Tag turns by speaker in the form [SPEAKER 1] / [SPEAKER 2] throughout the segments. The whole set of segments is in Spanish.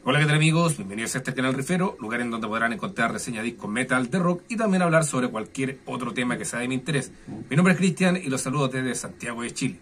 [SPEAKER 1] Hola, ¿qué tal amigos? Bienvenidos a este canal Rifero, lugar en donde podrán encontrar reseñas de discos metal, de rock y también hablar sobre cualquier otro tema que sea de mi interés. Mi nombre es Cristian y los saludo desde Santiago de Chile.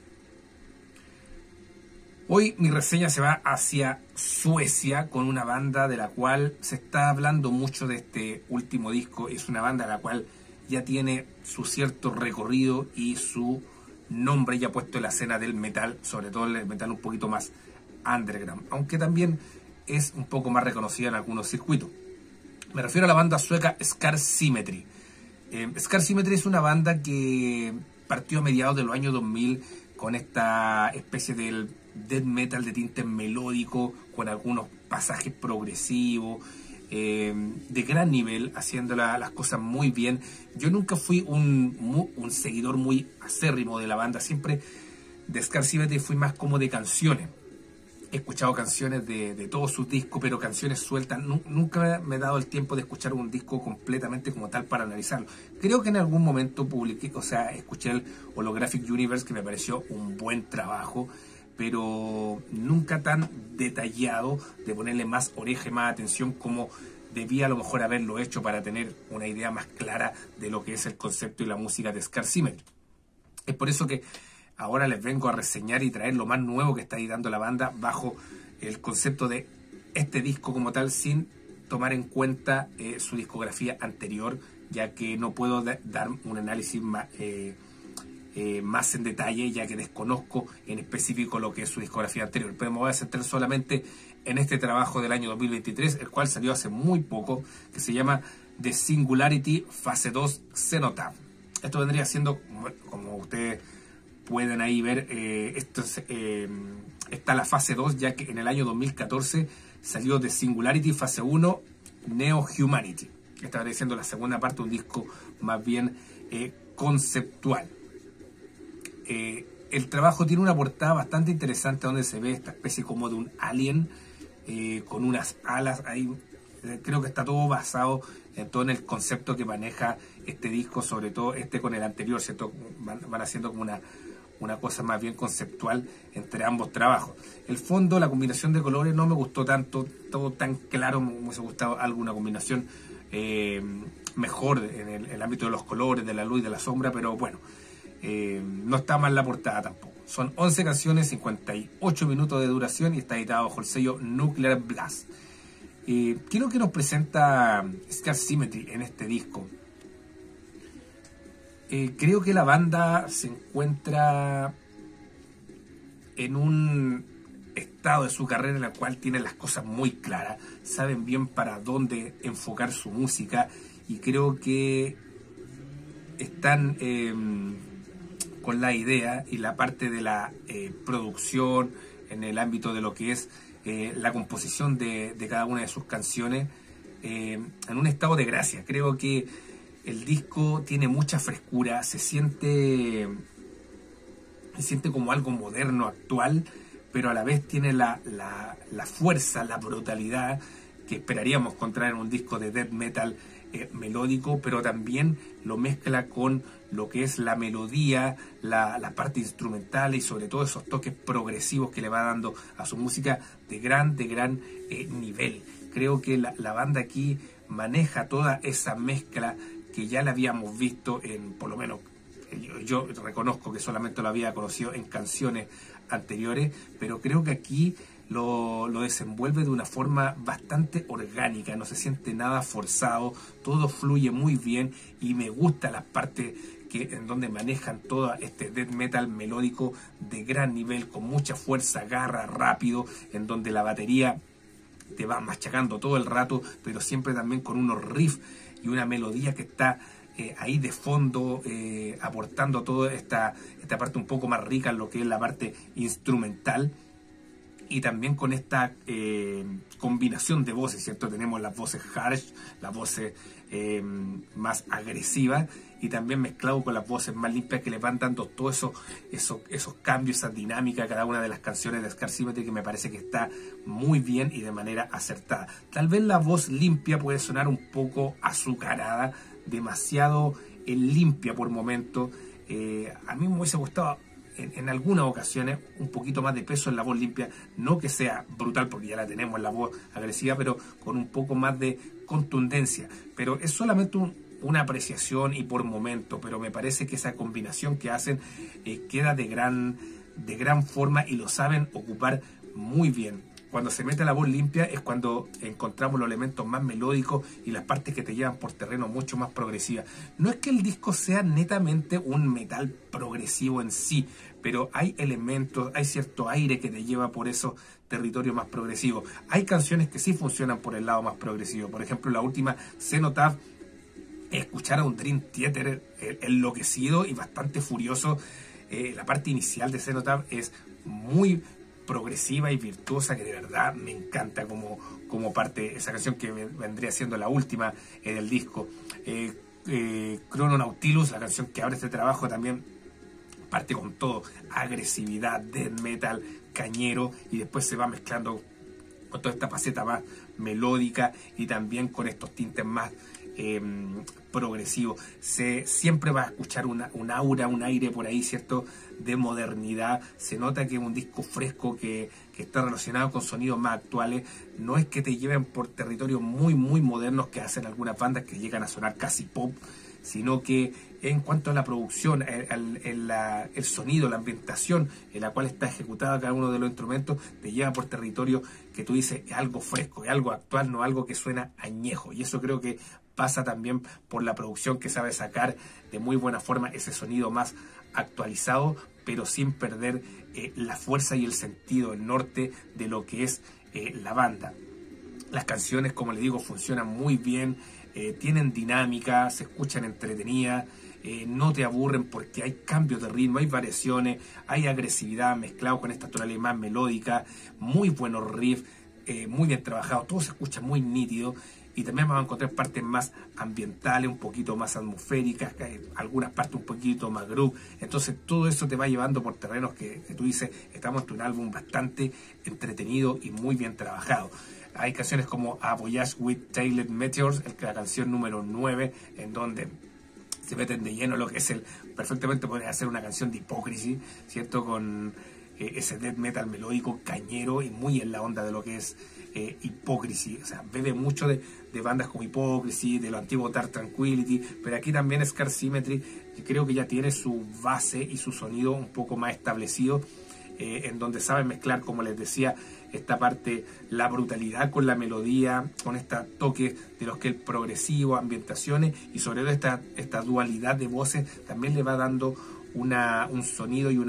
[SPEAKER 1] Hoy mi reseña se va hacia Suecia con una banda de la cual se está hablando mucho de este último disco. Es una banda la cual ya tiene su cierto recorrido y su nombre ya puesto en la escena del metal, sobre todo el metal un poquito más underground, aunque también es un poco más reconocida en algunos circuitos. Me refiero a la banda sueca Scar Symmetry. Scar Symmetry es una banda que partió a mediados de los años 2000 con esta especie del death metal de tinte melódico, con algunos pasajes progresivos, de gran nivel, haciendo las cosas muy bien. Yo nunca fui un seguidor muy acérrimo de la banda, siempre de Scar Symmetry fui más como de canciones. He escuchado canciones de todos sus discos, pero canciones sueltas. Nunca me he dado el tiempo de escuchar un disco completamente como tal para analizarlo. Creo que en algún momento escuché el Holographic Universe, que me pareció un buen trabajo, pero nunca tan detallado de ponerle más oreja y más atención como debía a lo mejor haberlo hecho para tener una idea más clara de lo que es el concepto y la música de Scar Symmetry. Es por eso que ahora les vengo a reseñar y traer lo más nuevo que está editando la banda bajo el concepto de este disco como tal, sin tomar en cuenta su discografía anterior, ya que no puedo dar un análisis más en detalle, ya que desconozco en específico lo que es su discografía anterior. Pero me voy a centrar solamente en este trabajo del año 2023, el cual salió hace muy poco, que se llama The Singularity Fase 2 Cenotaph. Esto vendría siendo, como ustedes pueden ahí ver, está la fase 2, ya que en el año 2014 salió The Singularity Fase 1 Neo Humanity. Esta vendría siendo la segunda parte, un disco más bien conceptual. El trabajo tiene una portada bastante interesante donde se ve esta especie como de un alien con unas alas ahí. Creo que está todo basado en todo en el concepto que maneja este disco, sobre todo con el anterior, ¿cierto? Van haciendo como una cosa más bien conceptual entre ambos trabajos. El fondo, la combinación de colores no me gustó tanto, todo tan claro. Me hubiese gustado alguna combinación mejor en el ámbito de los colores, de la luz y de la sombra, pero bueno, no está mal la portada tampoco. Son 11 canciones, 58 minutos de duración y está editado bajo el sello Nuclear Blast. ¿Qué es lo que nos presenta Scar Symmetry en este disco? Creo que la banda se encuentra en un estado de su carrera en el cual tienen las cosas muy claras, saben bien para dónde enfocar su música y creo que están con la idea y la parte de la producción en el ámbito de lo que es la composición de cada una de sus canciones en un estado de gracia. Creo que el disco tiene mucha frescura, se siente como algo moderno, actual, pero a la vez tiene la fuerza, la brutalidad que esperaríamos encontrar en un disco de death metal melódico, pero también lo mezcla con lo que es la melodía, la parte instrumental y sobre todo esos toques progresivos que le va dando a su música de gran nivel. Creo que la banda aquí maneja toda esa mezcla que ya la habíamos visto por lo menos, yo reconozco que solamente lo había conocido en canciones anteriores, pero creo que aquí lo desenvuelve de una forma bastante orgánica, no se siente nada forzado, todo fluye muy bien y me gusta las partes en donde manejan todo este death metal melódico de gran nivel, con mucha fuerza, garra, rápido, en donde la batería te va machacando todo el rato, pero siempre también con unos riffs y una melodía que está ahí de fondo, aportando toda esta parte un poco más rica en lo que es la parte instrumental. Y también con esta combinación de voces, ¿cierto? Tenemos las voces harsh, las voces más agresivas y también mezclado con las voces más limpias que le van dando todos esos cambios, esa dinámica a cada una de las canciones de Scar Symmetry, que me parece que está muy bien y de manera acertada. Tal vez la voz limpia puede sonar un poco azucarada, demasiado limpia por momentos. A mí me hubiese gustado en algunas ocasiones un poquito más de peso en la voz limpia, no que sea brutal porque ya la tenemos en la voz agresiva, pero con un poco más de contundencia. Pero es solamente una apreciación y por momento, pero me parece que esa combinación que hacen queda de gran forma y lo saben ocupar muy bien. Cuando se mete la voz limpia es cuando encontramos los elementos más melódicos y las partes que te llevan por terreno mucho más progresivas. No es que el disco sea netamente un metal progresivo en sí, pero hay elementos, hay cierto aire que te lleva por esos territorios más progresivos. Hay canciones que sí funcionan por el lado más progresivo. Por ejemplo, la última, Cenotaph, escuchar a un Dream Theater enloquecido y bastante furioso. La parte inicial de Cenotaph es muy progresiva y virtuosa, que de verdad me encanta como parte, esa canción que vendría siendo la última del disco. Chrononautilus, la canción que abre este trabajo, también parte con todo, agresividad, death metal, cañero, y después se va mezclando con toda esta faceta más melódica y también con estos tintes más progresivo. Siempre va a escuchar un aura, un aire por ahí, ¿cierto?, de modernidad. Se nota que es un disco fresco que está relacionado con sonidos más actuales. No es que te lleven por territorios muy modernos que hacen algunas bandas que llegan a sonar casi pop, sino que en cuanto a la producción, el sonido, la ambientación en la cual está ejecutada cada uno de los instrumentos, te lleva por territorio que tú dices es algo fresco, es algo actual, no algo que suena añejo. Y eso creo que pasa también por la producción, que sabe sacar de muy buena forma ese sonido más actualizado, pero sin perder la fuerza y el sentido, el norte de lo que es la banda. Las canciones, como les digo, funcionan muy bien, tienen dinámica, se escuchan entretenidas, no te aburren porque hay cambios de ritmo, hay variaciones, hay agresividad mezclado con esta tonalidad más melódica, muy buenos riffs, muy bien trabajados, todo se escucha muy nítido. Y también vamos a encontrar partes más ambientales, un poquito más atmosféricas, algunas partes un poquito más groove. Entonces todo eso te va llevando por terrenos que tú dices, estamos ante un álbum bastante entretenido y muy bien trabajado. Hay canciones como A Voyage with Tailed Meteors, la canción número 9, en donde se meten de lleno lo que es perfectamente podría ser una canción de Hypocrisy, ¿cierto?, con ese death metal melódico, cañero y muy en la onda de lo que es Hypocrisy. O sea, bebe mucho de bandas como Hypocrisy, de lo antiguo Dark Tranquillity, pero aquí también Scar Symmetry, que creo que ya tiene su base y su sonido un poco más establecido, en donde saben mezclar, como les decía, esta parte, la brutalidad con la melodía, con este toque de los que el progresivo, ambientaciones, y sobre todo esta dualidad de voces también le va dando un sonido y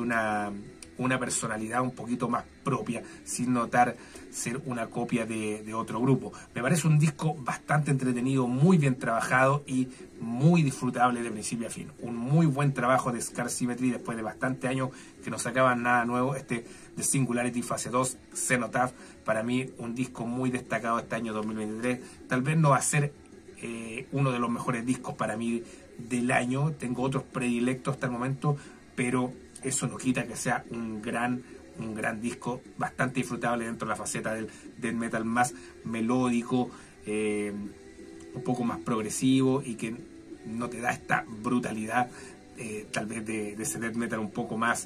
[SPEAKER 1] una personalidad un poquito más propia, sin notar ser una copia de otro grupo. Me parece un disco bastante entretenido, muy bien trabajado y muy disfrutable de principio a fin. Un muy buen trabajo de Scar Symmetry después de bastantes años que no sacaban nada nuevo. The Singularity Fase 2, Cenotaph, para mí un disco muy destacado este año 2023. Tal vez no va a ser uno de los mejores discos para mí del año. Tengo otros predilectos hasta el momento, pero eso no quita que sea un gran disco, bastante disfrutable dentro de la faceta del death metal más melódico, un poco más progresivo, y que no te da esta brutalidad tal vez de ese death metal un poco más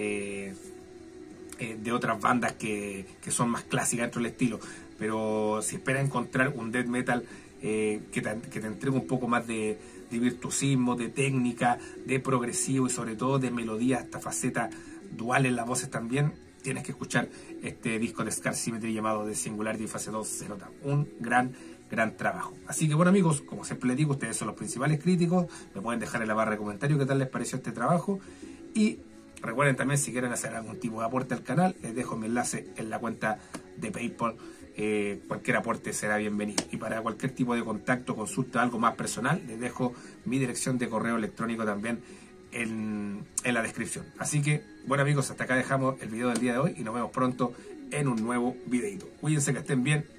[SPEAKER 1] de otras bandas que son más clásicas dentro del estilo. Pero si esperas encontrar un death metal que te entregue un poco más de virtuosismo, de técnica, de progresivo y sobre todo de melodía, esta faceta dual en las voces también, tienes que escuchar este disco de Scar Symmetry llamado The Singularity Fase 2 Cenotaph. Un gran trabajo. Así que bueno, amigos, como siempre les digo, ustedes son los principales críticos, me pueden dejar en la barra de comentarios qué tal les pareció este trabajo, y recuerden también, si quieren hacer algún tipo de aporte al canal, les dejo mi enlace en la cuenta de PayPal. Cualquier aporte será bienvenido, y para cualquier tipo de contacto, consulta, algo más personal, les dejo mi dirección de correo electrónico también en la descripción. Así que bueno, amigos, hasta acá dejamos el video del día de hoy y nos vemos pronto en un nuevo videito. Cuídense, que estén bien.